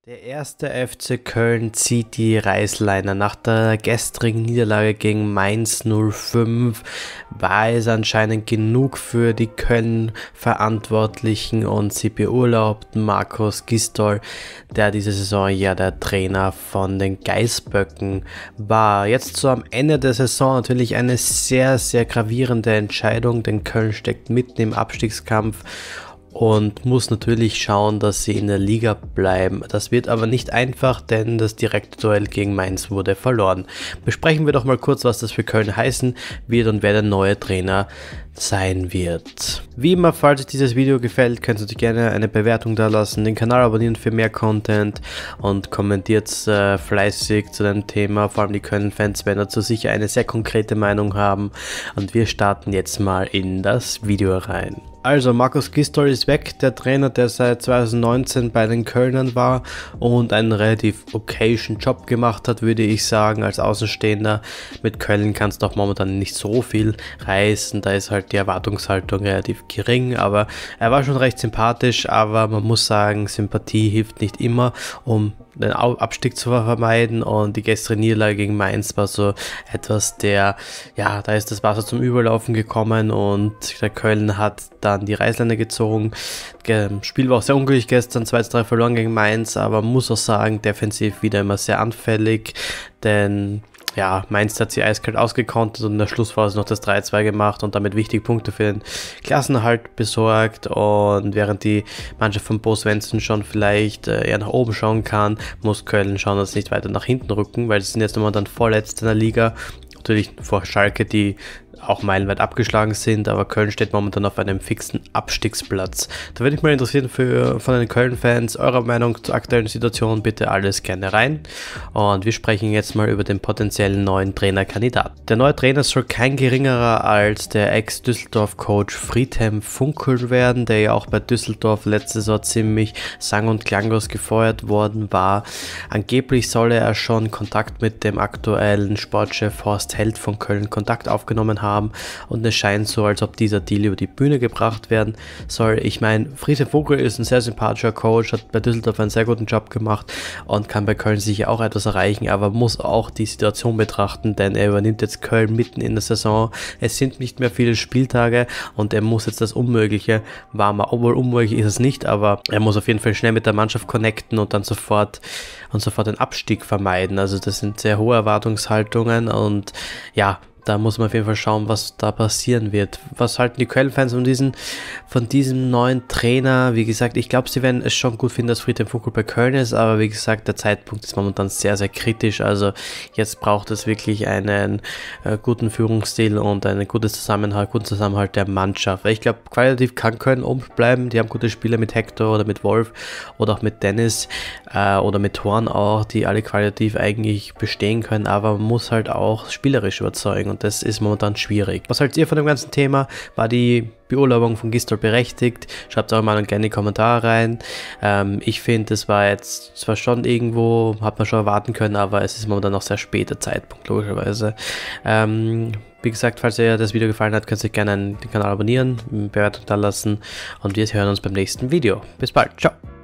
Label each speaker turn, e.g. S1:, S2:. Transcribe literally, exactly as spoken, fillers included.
S1: Der erste F C Köln zieht die Reißleine. Nach der gestrigen Niederlage gegen Mainz null fünf war es anscheinend genug für die Köln-Verantwortlichen und sie beurlaubten Markus Gisdol, der diese Saison ja der Trainer von den Geißböcken war. Jetzt so am Ende der Saison natürlich eine sehr, sehr gravierende Entscheidung, denn Köln steckt mitten im Abstiegskampf und muss natürlich schauen, dass sie in der Liga bleiben. Das wird aber nicht einfach, denn das direkte Duell gegen Mainz wurde verloren. Besprechen wir doch mal kurz, was das für Köln heißen wird und wer der neue Trainer sein wird. Wie immer, falls euch dieses Video gefällt, könnt ihr natürlich gerne eine Bewertung da lassen, den Kanal abonnieren für mehr Content und kommentiert äh, fleißig zu dem Thema. Vor allem die Köln-Fans werden dazu sicher eine sehr konkrete Meinung haben. Und wir starten jetzt mal in das Video rein. Also, Markus Gisdol ist weg, der Trainer, der seit zweitausendneunzehn bei den Kölnern war und einen relativ okayen Job gemacht hat, würde ich sagen, als Außenstehender. Mit Köln kannst du auch momentan nicht so viel reißen, da ist halt die Erwartungshaltung relativ gering, aber er war schon recht sympathisch, aber man muss sagen, Sympathie hilft nicht immer, um den Abstieg zu vermeiden, und die gestrige Niederlage gegen Mainz war so etwas, der, ja, da ist das Wasser zum Überlaufen gekommen und der Köln hat dann die Reißleine gezogen. Das Spiel war auch sehr unglücklich gestern, zwei zu drei verloren gegen Mainz, aber man muss auch sagen, defensiv wieder immer sehr anfällig, denn ja, Mainz hat sie eiskalt ausgekontert und in der Schlussphase noch das drei zwei gemacht und damit wichtige Punkte für den Klassenerhalt besorgt. Und während die Mannschaft von Bo Svensson schon vielleicht äh, eher nach oben schauen kann, muss Köln schauen, dass sie nicht weiter nach hinten rücken, weil sie sind jetzt momentan vorletzt in der Liga. Natürlich vor Schalke, die auch meilenweit abgeschlagen sind, aber Köln steht momentan auf einem fixen Abstiegsplatz. Da würde ich mal interessieren für, von den Köln-Fans, eure Meinung zur aktuellen Situation, bitte alles gerne rein. Und wir sprechen jetzt mal über den potenziellen neuen Trainerkandidaten. Der neue Trainer soll kein geringerer als der Ex-Düsseldorf-Coach Friedhelm Funkel werden, der ja auch bei Düsseldorf letzte Saison ziemlich sang- und klanglos gefeuert worden war. Angeblich soll er schon Kontakt mit dem aktuellen Sportchef Horst Held von Köln Kontakt aufgenommen haben. Und es scheint so, als ob dieser Deal über die Bühne gebracht werden soll. Ich meine, Friedhelm Funkel ist ein sehr sympathischer Coach, hat bei Düsseldorf einen sehr guten Job gemacht und kann bei Köln sicher auch etwas erreichen, aber muss auch die Situation betrachten, denn er übernimmt jetzt Köln mitten in der Saison. Es sind nicht mehr viele Spieltage und er muss jetzt das Unmögliche warm machen. Obwohl unmöglich ist es nicht, aber er muss auf jeden Fall schnell mit der Mannschaft connecten und dann sofort und sofort den Abstieg vermeiden. Also das sind sehr hohe Erwartungshaltungen und ja, da muss man auf jeden Fall schauen, was da passieren wird. Was halten die Köln-Fans von diesem, von diesem neuen Trainer? Wie gesagt, ich glaube, sie werden es schon gut finden, dass Friedhelm Funkel bei Köln ist, aber wie gesagt, der Zeitpunkt ist momentan sehr, sehr kritisch. Also jetzt braucht es wirklich einen äh, guten Führungsstil und einen guten Zusammenhalt, guten Zusammenhalt der Mannschaft. Weil ich glaube, qualitativ kann Köln oben bleiben. Die haben gute Spieler mit Hector oder mit Wolf oder auch mit Dennis äh, oder mit Horn auch, die alle qualitativ eigentlich bestehen können, aber man muss halt auch spielerisch überzeugen. Und das ist momentan schwierig. Was haltet ihr von dem ganzen Thema? War die Beurlaubung von Gisdol berechtigt? Schreibt eure Meinung gerne in die Kommentare rein. Ähm, ich finde, das war jetzt zwar schon irgendwo, hat man schon erwarten können, aber es ist momentan noch sehr später Zeitpunkt, logischerweise. Ähm, wie gesagt, falls euch das Video gefallen hat, könnt ihr gerne den Kanal abonnieren, Bewertung da lassen und wir hören uns beim nächsten Video. Bis bald. Ciao.